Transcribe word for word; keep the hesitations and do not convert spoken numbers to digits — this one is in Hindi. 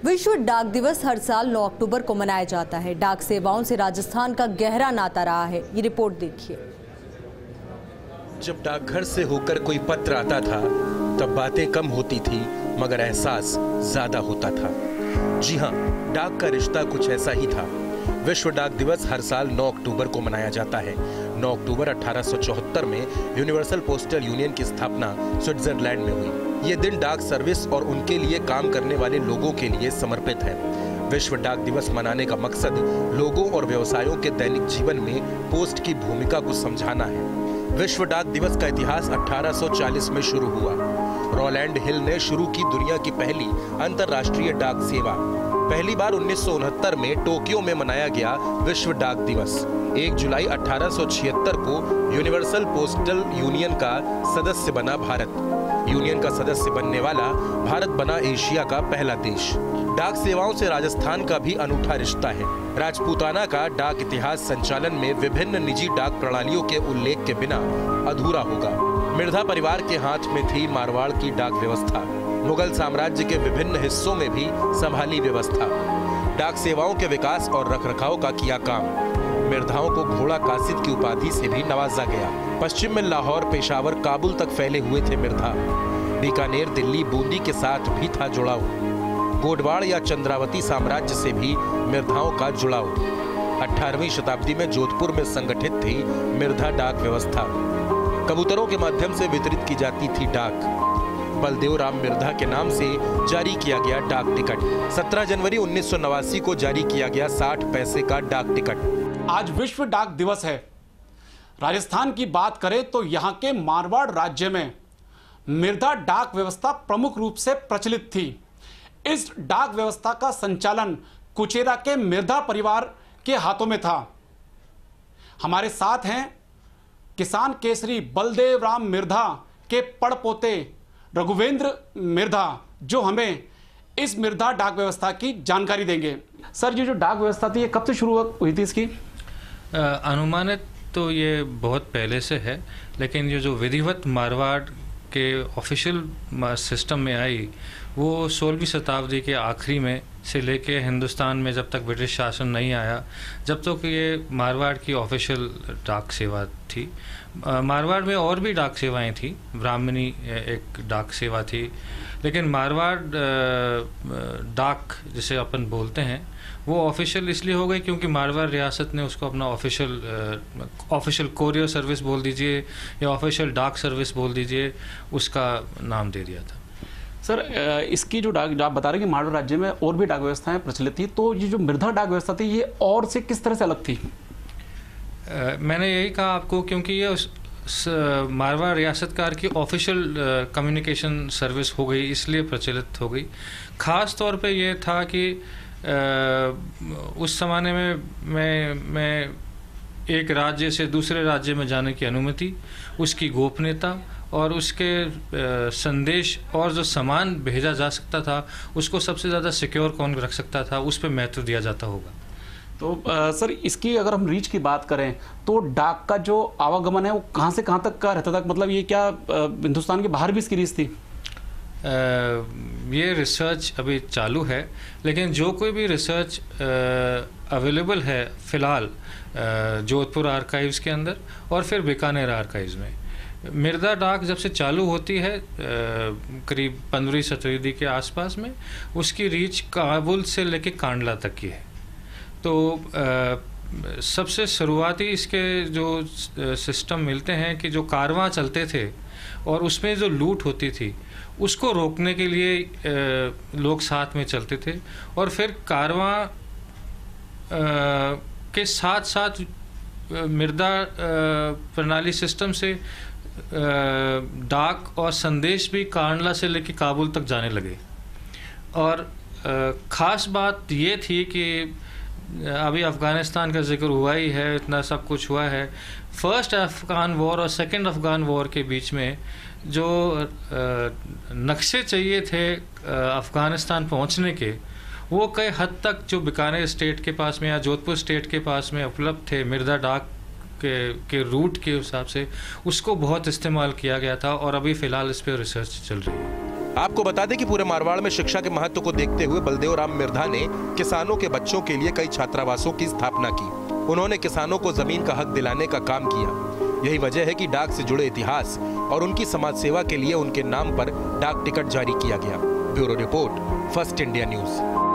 विश्व डाक दिवस हर साल नौ अक्टूबर को मनाया जाता है। डाक सेवाओं से राजस्थान का गहरा नाता रहा है। ये रिपोर्ट देखिए। जब डाकघर से होकर कोई पत्र आता था तब बातें कम होती थी मगर एहसास ज्यादा होता था। जी हाँ, डाक का रिश्ता कुछ ऐसा ही था। विश्व डाक दिवस हर साल नौ अक्टूबर को मनाया जाता है। नौ अक्टूबर अठारह सौ चौहत्तर में यूनिवर्सल पोस्टल यूनियन की स्थापना स्विट्जरलैंड में हुई। ये दिन डाक सर्विस और उनके लिए काम करने वाले लोगों के लिए समर्पित है। विश्व डाक दिवस मनाने का मकसद लोगों और व्यवसायों के दैनिक जीवन में पोस्ट की भूमिका को समझाना है। विश्व डाक दिवस का इतिहास अठारह सौ चालीस में शुरू हुआ। रोलैंड हिल ने शुरू की दुनिया की पहली अंतर्राष्ट्रीय डाक सेवा। पहली बार उन्नीस सौ उनहत्तर में टोक्यो में मनाया गया विश्व डाक दिवस। एक जुलाई अठारह सौ छिहत्तर को यूनिवर्सल पोस्टल यूनियन का सदस्य बना भारत। यूनियन का सदस्य बनने वाला भारत बना एशिया का पहला देश। डाक सेवाओं से राजस्थान का भी अनूठा रिश्ता है। राजपूताना का डाक इतिहास संचालन में विभिन्न निजी डाक प्रणालियों के उल्लेख के बिना अधूरा होगा। मिर्धा परिवार के हाथ में थी मारवाड़ की डाक व्यवस्था। मुगल साम्राज्य के विभिन्न हिस्सों में भी संभाली व्यवस्था। डाक सेवाओं के विकास और रखरखाव का किया काम। मिर्धाओं को घोड़ा कासिद की उपाधि से भी नवाजा गया। पश्चिम में लाहौर, पेशावर, काबुल तक फैले हुए थे मिर्धा। बीकानेर, दिल्ली, बूंदी के साथ भी था जुड़ाव। गोडवाड़ या चंद्रावती साम्राज्य से भी मिर्धाओं का जुड़ाव। अठारहवीं शताब्दी में जोधपुर में संगठित थी मिर्धा डाक व्यवस्था। कबूतरों के माध्यम से वितरित की जाती थी डाक। बलदेव राम मिर्धा के नाम से जारी किया गया डाक टिकट। सत्रह जनवरी उन्नीस सौ नवासी को जारी किया गया साठ पैसे का डाक टिकट। आज विश्व डाक दिवस है। राजस्थान की बात करें तो यहाँ के मारवाड़ राज्य में मिर्धा डाक व्यवस्था प्रमुख रूप से प्रचलित थी। इस डाक व्यवस्था का संचालन कुचेरा के मिर्धा परिवार के हाथों में था। हमारे साथ हैं किसान केसरी बलदेव राम मिर्धा के पड़पोते रघुवेंद्र मिर्धा, जो हमें इस मिर्धा डाक व्यवस्था की जानकारी देंगे। सर, ये जो डाक व्यवस्था थी ये कब से शुरू हुई थी इसकी? अनुमानित तो ये बहुत पहले से है, लेकिन ये जो विधिवत मारवाड़ के ऑफिशियल सिस्टम में आई वो सोलहवीं शताब्दी के आखिरी में से लेके हिंदुस्तान में जब तक ब्रिटिश शासन नहीं आया, जब तक तो ये मारवाड़ की ऑफिशियल डाक सेवा थी। मारवाड़ में और भी डाक सेवाएं थी। ब्राह्मणी एक डाक सेवा थी, लेकिन मारवाड़ डाक जिसे अपन बोलते हैं वो ऑफिशियल इसलिए हो गई क्योंकि मारवाड़ रियासत ने उसको अपना ऑफिशियल ऑफिशियल कोरियर सर्विस बोल दीजिए या ऑफिशियल डाक सर्विस बोल दीजिए, उसका नाम दे दिया था। सर, इसकी जो डाक आप बता रहे हैं कि मारवाड़ राज्य में और भी डाक व्यवस्थाएं प्रचलित थी, तो ये जो मिर्धा डाक व्यवस्था थी ये और से किस तरह से अलग थी? Uh, मैंने यही कहा आपको, क्योंकि ये उस मारवाड़ रियासतकार की ऑफिशियल कम्युनिकेशन सर्विस हो गई, इसलिए प्रचलित हो गई। ख़ास तौर पे ये था कि uh, उस ज़माने में मैं मैं एक राज्य से दूसरे राज्य में जाने की अनुमति, उसकी गोपनीयता और उसके uh, संदेश और जो सामान भेजा जा सकता था उसको सबसे ज़्यादा सिक्योर कौन रख सकता था, उस पर महत्व दिया जाता होगा। तो आ, सर, इसकी अगर हम रीच की बात करें तो डाक का जो आवागमन है वो कहाँ से कहाँ तक का रहता था? मतलब ये क्या हिंदुस्तान के बाहर भी इसकी रीच थी? आ, ये रिसर्च अभी चालू है, लेकिन जो कोई भी रिसर्च अवेलेबल है फ़िलहाल जोधपुर आर्काइव्स के अंदर और फिर बीकानेर आर्काइव्स में, मिर्धा डाक जब से चालू होती है करीब पंद्रहवीं सत्रहवीं के आसपास में, उसकी रीच काबुल से लेके कांडला तक की है। तो आ, सबसे शुरुआती इसके जो सिस्टम मिलते हैं कि जो कारवां चलते थे और उसमें जो लूट होती थी उसको रोकने के लिए आ, लोग साथ में चलते थे, और फिर कारवां के साथ साथ मिर्धा प्रणाली सिस्टम से आ, डाक और संदेश भी कांडला से लेकर काबुल तक जाने लगे। और आ, ख़ास बात ये थी कि अभी अफ़गानिस्तान का जिक्र हुआ ही है, इतना सब कुछ हुआ है। फर्स्ट अफ़गान वॉर और सेकंड अफ़गान वॉर के बीच में जो नक्शे चाहिए थे अफ़गानिस्तान पहुंचने के, वो कई हद तक जो बीकानेर स्टेट के पास में या जोधपुर स्टेट के पास में उपलब्ध थे मिर्धा डाक के, के रूट के हिसाब से, उसको बहुत इस्तेमाल किया गया था और अभी फ़िलहाल इस पर रिसर्च चल रही है। आपको बता दें कि पूरे मारवाड़ में शिक्षा के महत्व को देखते हुए बलदेव राम मिर्धा ने किसानों के बच्चों के लिए कई छात्रावासों की स्थापना की। उन्होंने किसानों को जमीन का हक दिलाने का काम किया। यही वजह है कि डाक से जुड़े इतिहास और उनकी समाज सेवा के लिए उनके नाम पर डाक टिकट जारी किया गया। Bureau report, first India news.